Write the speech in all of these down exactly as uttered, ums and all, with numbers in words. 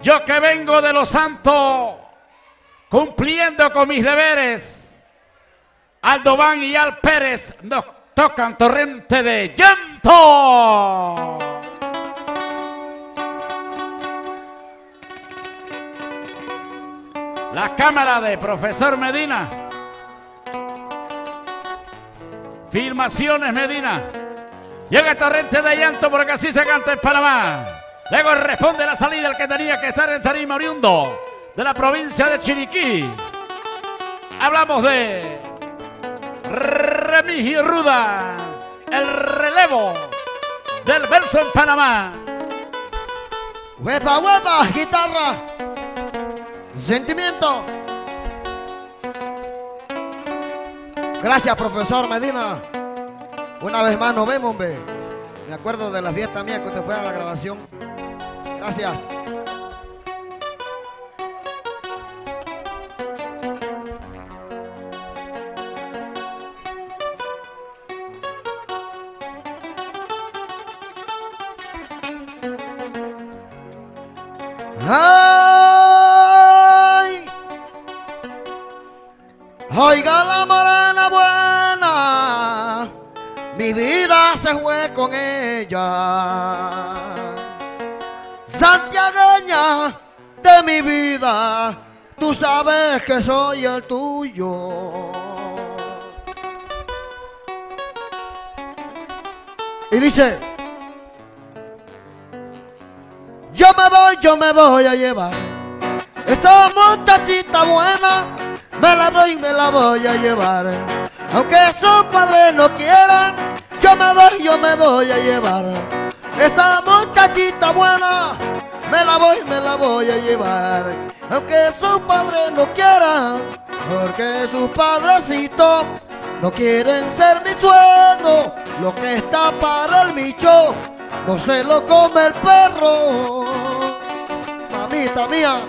Yo que vengo de Los Santos, cumpliendo con mis deberes, Aldován y Al Pérez nos tocan Torrente de Llanto. La cámara de Profesor Medina. Filmaciones Medina. Llega Torrente de Llanto porque así se canta en Panamá. Luego responde la salida el que tenía que estar en tarima, oriundo de la provincia de Chiriquí. Hablamos de Remigio Rudas, el relevo del verso en Panamá. Huepa, huepa, guitarra, sentimiento. Gracias, profesor Medina. Una vez más nos vemos, hombre. Me acuerdo de la fiesta mía que usted fue a la grabación. Gracias. ¡Ay! Oiga la morena buena, mi vida se fue con ella. Santiagueña de mi vida, tú sabes que soy el tuyo. Y dice: yo me voy, yo me voy a llevar esa muchachita buena, me la voy, me la voy a llevar. Aunque sus padres no quieran, yo me voy, yo me voy a llevar esa muchachita buena, me la voy, me la voy a llevar. Aunque sus padres no quieran, porque sus padrecitos no quieren ser mi suegro. Lo que está para el micho no se lo come el perro. Mamita mía.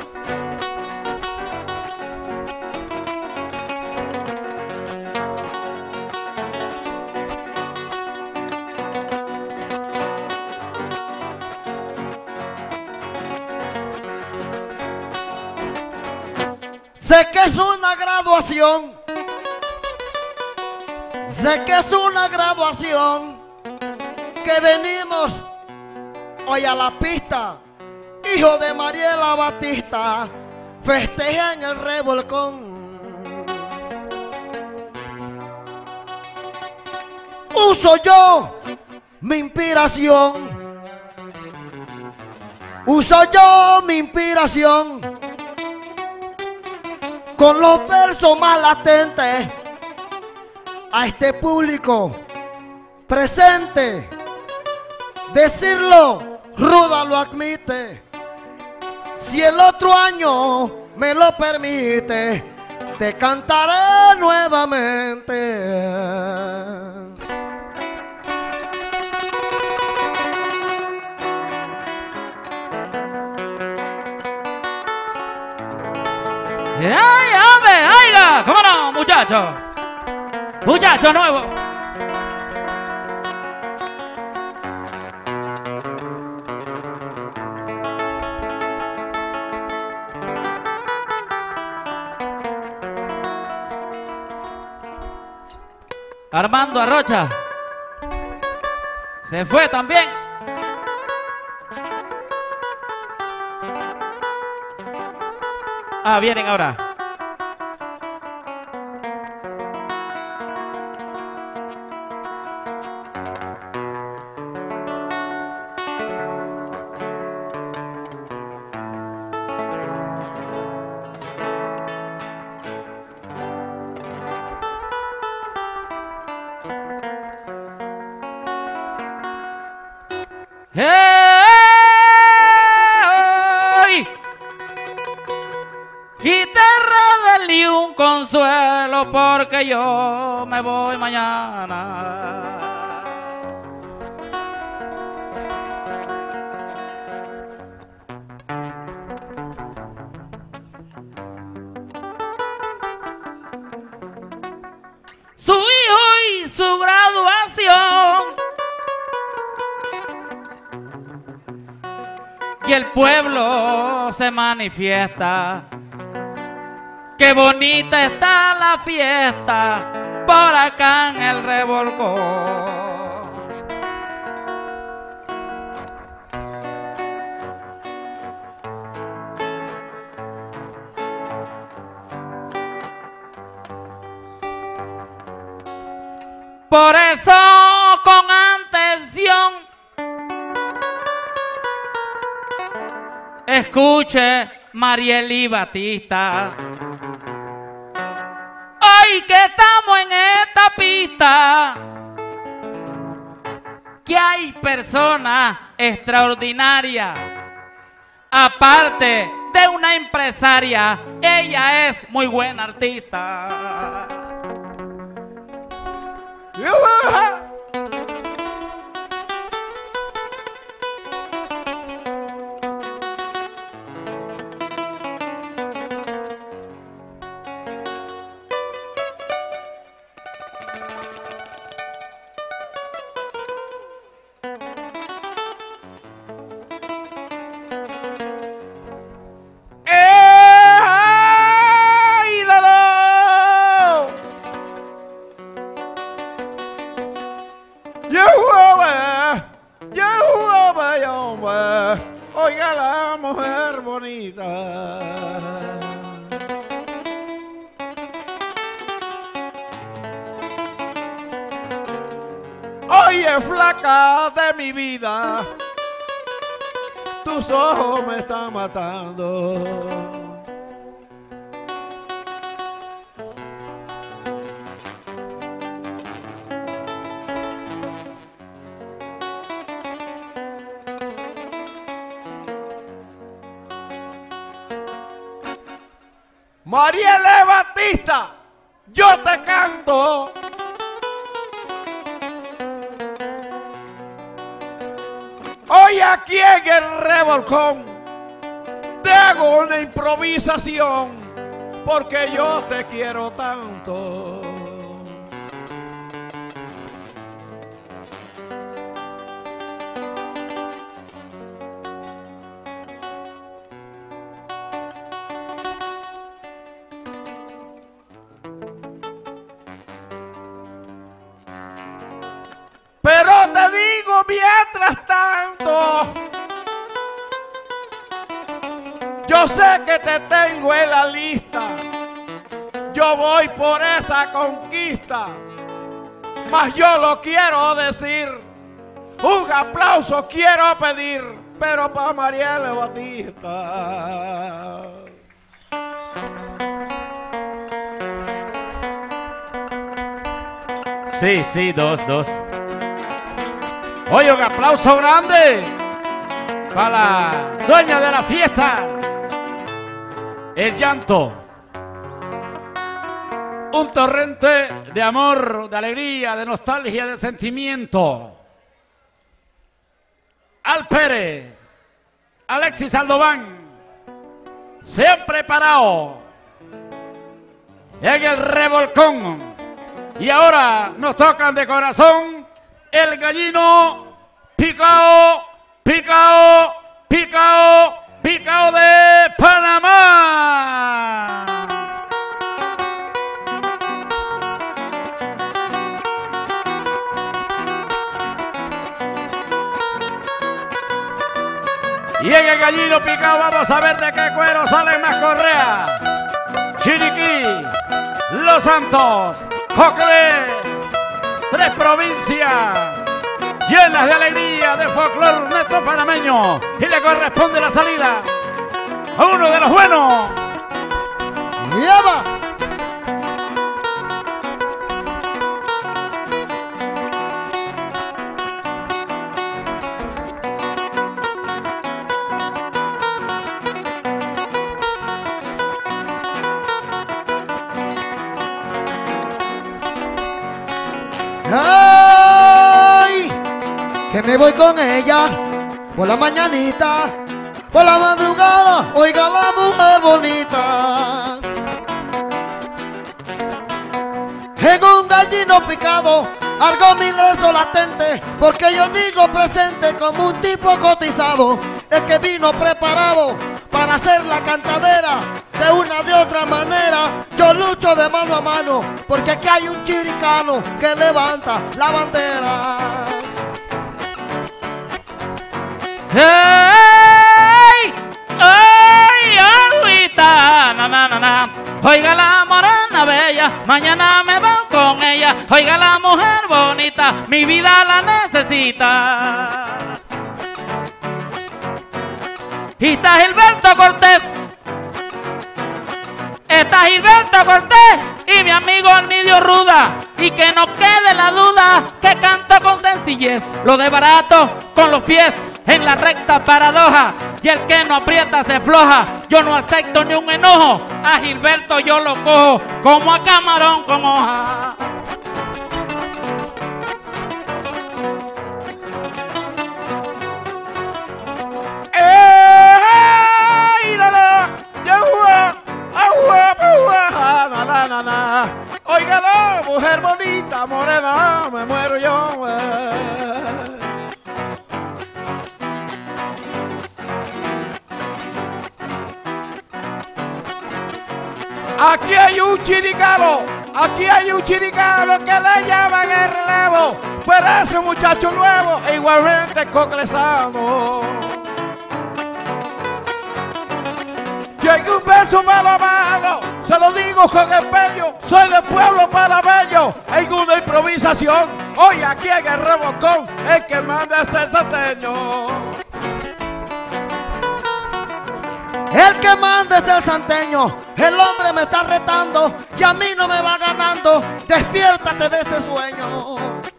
Sé que es una graduación, sé que es una graduación, que venimos hoy a la pista, hijo de Mariela Batista, festeja en el revolcón. Uso yo mi inspiración, uso yo mi inspiración, con los versos más latentes a este público presente. Decirlo, Ruda lo admite. Si el otro año me lo permite, te cantaré nuevamente. ¡Ay, hombre! ¡Aiga! ¿Cómo no, muchacho? Muchacho nuevo. Armando Arrocha se fue también. Ah, vienen ahora. ¡Hey! Guitarra del y un consuelo porque yo me voy mañana. Su hijo y su graduación y el pueblo se manifiesta. Qué bonita está la fiesta por acá en el revolcón. Por eso con atención escuche Marieli Batista. Hoy que estamos en esta pista, que hay personas extraordinarias, aparte de una empresaria, ella es muy buena artista. Oiga la mujer bonita. Oye, flaca de mi vida, tus ojos me están matando. Marieli Batista, yo te canto. Hoy aquí en el revolcón te hago una improvisación porque yo te quiero tanto. Pero te digo mientras tanto, yo sé que te tengo en la lista, yo voy por esa conquista, mas yo lo quiero decir, un aplauso quiero pedir, pero para Marieli Batista. Sí, sí, dos, dos. Oye, un aplauso grande para la dueña de la fiesta. El llanto. Un torrente de amor, de alegría, de nostalgia, de sentimiento. Al Pérez, Alexis Aldován, se han preparado en el revolcón. Y ahora nos tocan de corazón el gallino picao, picao, picao, picao de Panamá. Y en el gallino picao vamos a ver de qué cuero salen más correas. Chiriquí, Los Santos, Coclé, tres provincias llenas de alegría, de folclor nuestro panameño. Y le corresponde la salida a uno de los buenos. ¡Lleva! ¡Ay! Que me voy con ella por la mañanita, por la madrugada, oiga la mujer bonita. En un gallino picado, algo mileso latente, porque yo digo presente como un tipo cotizado, el que vino preparado para hacer la cantadera. De una de otra manera yo lucho de mano a mano, porque aquí hay un chiricano que levanta la bandera. ¡Hey! ¡Ay, agüita! Na, na, na, na. Oiga la morena bella, mañana me voy con ella. Oiga la mujer bonita, mi vida la necesita. Y está Gilberto Cortés, está Gilberto Cortés y mi amigo Armidio Ruda. Y que no quede la duda que canto con sencillez, lo de barato con los pies en la recta paradoja. Y el que no aprieta se floja. Yo no acepto ni un enojo, a Gilberto yo lo cojo como a camarón con hoja. Óigalo, mujer bonita, morena, me muero yo. Eh. Aquí hay un chiricano, aquí hay un chiricano que le llaman el relevo, pero es un muchacho nuevo e igualmente coclesano. Llega un verso malo a mano, se lo digo con empeño, soy del pueblo panameño, en una improvisación, hoy aquí en el rebocón, el que manda es el salteño. El que manda es el santeño, el hombre me está retando y a mí no me va ganando, despiértate de ese sueño.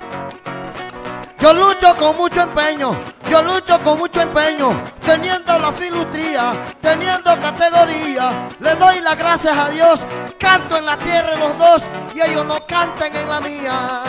Yo lucho con mucho empeño, yo lucho con mucho empeño, teniendo la filustría, teniendo categoría. Le doy las gracias a Dios, canto en la tierra los dos y ellos no cantan en la mía.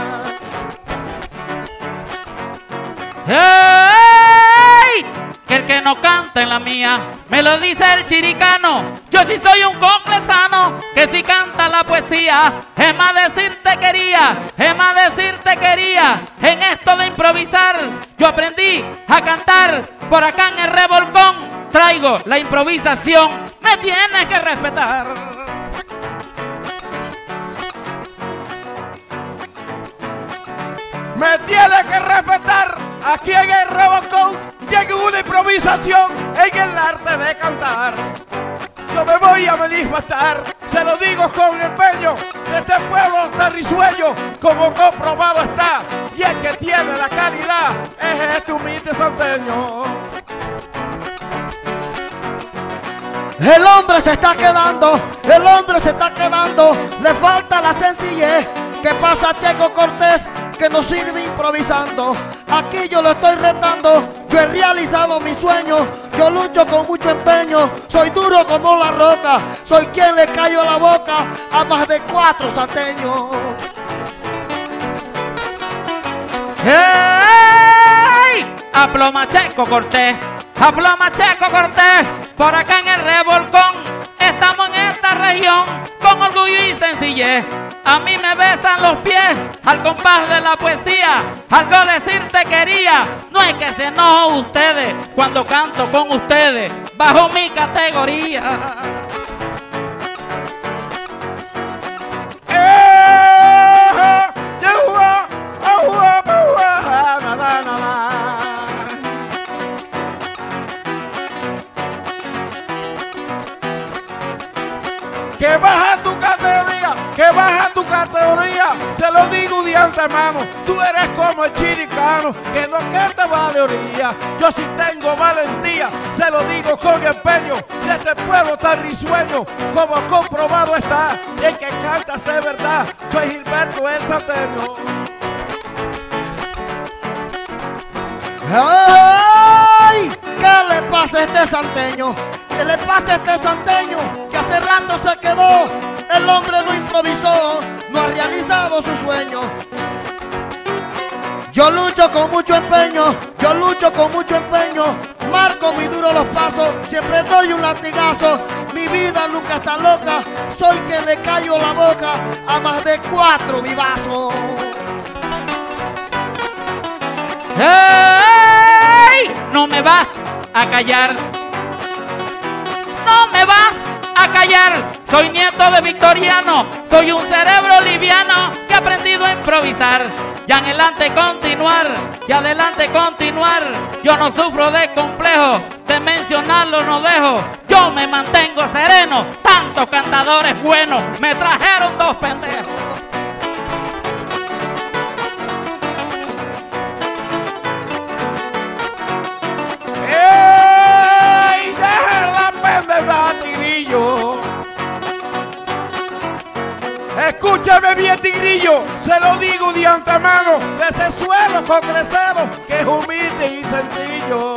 ¡Hey! Que el que no canta en la mía, me lo dice el chiricano. Yo sí soy un coclesano, que si canta la poesía, es más decirte quería, es más decirte quería. En esto de improvisar, yo aprendí a cantar por acá en el revolcón. Traigo la improvisación, me tienes que respetar. Me tienes que respetar, aquí en el rebocón llega una improvisación en el arte de cantar. Yo me voy a manifestar, se lo digo con empeño, de este pueblo tan risueño, como comprobado está, y el que tiene la calidad es este humilde santeño. El hombre se está quedando, el hombre se está quedando, le falta la sencillez. ¿Qué pasa, Checo Cortés? Que no sirve improvisando. Aquí yo lo estoy retando, yo he realizado mi sueño, yo lucho con mucho empeño, soy duro como la roca, soy quien le callo la boca a más de cuatro santeños. ¡Hey! Aploma Checo Cortés, aploma Checo Cortés, por acá en el revolcón, estamos en esta región, con orgullo y sencillez. A mí me besan los pies al compás de la poesía, algo decirte quería, no es que se enojen ustedes cuando canto con ustedes, bajo mi categoría. Que baja tu categoría, que baja tu categoría, te lo digo de antemano, tú eres como el chiricano, que no canta valería, yo sí tengo valentía, se lo digo con empeño, de este pueblo tan risueño, como comprobado está, y el que canta es verdad, soy Gilberto el Santeño. ¡Ay! ¿Qué le pasa a este santeño? ¿Qué le pasa a este santeño? Que hace rato se quedó, el hombre no improvisó, no ha realizado su sueño. Yo lucho con mucho empeño, yo lucho con mucho empeño, marco muy duro los pasos, siempre doy un latigazo, mi vida nunca está loca, soy quien le callo la boca a más de cuatro vivazos. ¡Hey! No me vas a callar. callar. Soy nieto de Victoriano, soy un cerebro liviano que ha aprendido a improvisar. Y adelante continuar, y adelante continuar. Yo no sufro de complejo, de mencionarlo no dejo. Yo me mantengo sereno, tantos cantadores buenos me trajeron dos pendejos. ¡Ey! ¡Dejen la pendeja, tigrillo! Escúchame bien, tigrillo, se lo digo de antemano, de ese suelo congresero que es humilde y sencillo.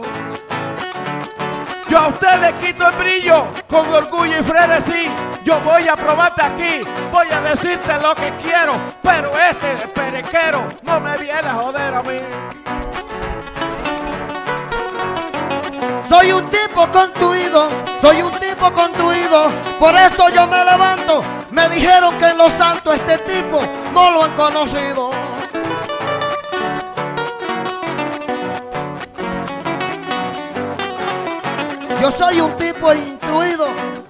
Yo a usted le quito el brillo con orgullo y frenesí. Yo voy a probarte aquí, voy a decirte lo que quiero, pero este perequero no me viene a joder a mí. Soy un tipo construido, soy un tipo construido, por eso yo me levanto. Me dijeron que en Los Santos este tipo no lo han conocido. Yo soy un tipo instruido.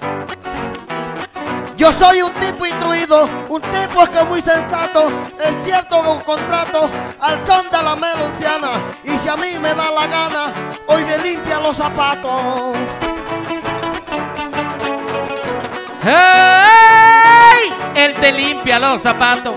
Yo soy un tipo instruido, un tipo que es muy sensato, es cierto con contrato, al son de la melonciana, y si a mí me da la gana, hoy me limpia los zapatos. ¡Hey! Él te limpia los zapatos.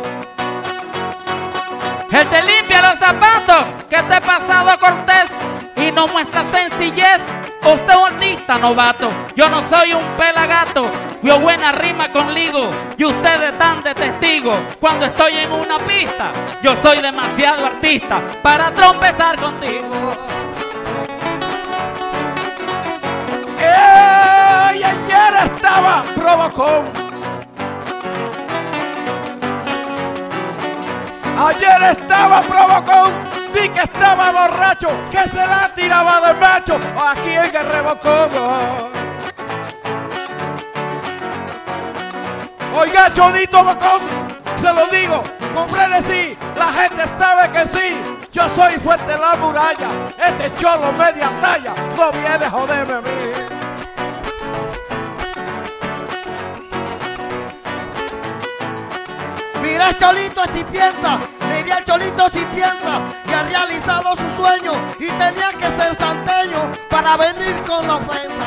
Él te limpia los zapatos. ¿Qué te ha pasado, Cortés? Y no muestra sencillez. Usted es un artista novato. Yo no soy un pelagato. Yo buena rima con ligo. Y ustedes están de testigo. Cuando estoy en una pista, yo soy demasiado artista para trompezar contigo. ¡Ey! Ayer estaba provocón. Ayer estaba provocón. Di que estaba borracho, que se la tiraba de macho aquí en el Rebocón. Oiga, Cholito Bocón, se lo digo, con frenesí, la gente sabe que sí. Yo soy fuerte en la muralla, este cholo media talla no viene a joderme a mí. Mira el Cholito si piensa, mira el Cholito si piensa, que ha realizado su sueño y tenía que ser santeño para venir con la ofensa.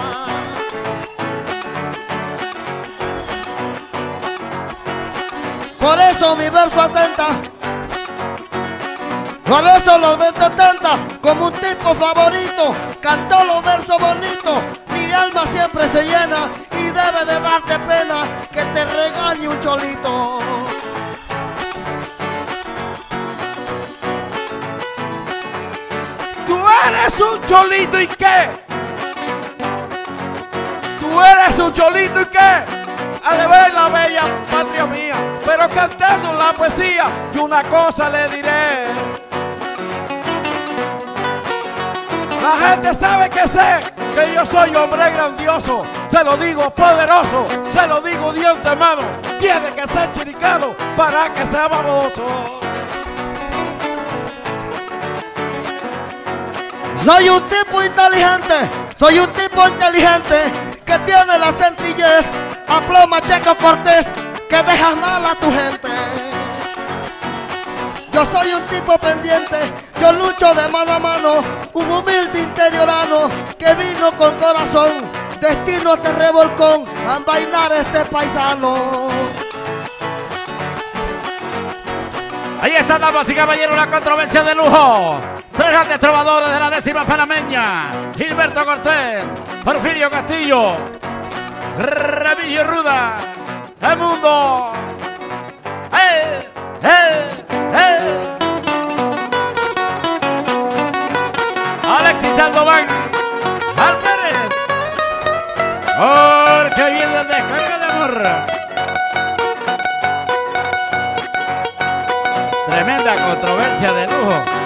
Por eso mi verso atenta, por eso los versos atenta, como un tipo favorito, cantó los versos bonitos, mi alma siempre se llena y debe de darte pena que te regañe un cholito. Tú eres un cholito y qué, tú eres un cholito y qué. A de ver la bella patria mía, pero cantando la poesía, y una cosa le diré. La gente sabe que sé que yo soy hombre grandioso, se lo digo poderoso, se lo digo de antemano, tiene que ser chiricano para que sea baboso. Soy un tipo inteligente, soy un tipo inteligente que tiene la sencillez, aploma Checo Cortés, que dejas mal a tu gente. Yo soy un tipo pendiente, yo lucho de mano a mano, un humilde interiorano que vino con corazón, destino de revolcón, a envainar este paisano. Ahí está, damas y caballeros, la controversia de lujo. Tres grandes trovadores de la décima panameña: Gilberto Cortés, Porfirio Castillo, Remigio Ruda, El Mundo. ¡Eh! ¡Eh! ¡Eh! Alexis Aldovan, Alpérez, porque viene el descarga de amor. Tremenda controversia de lujo.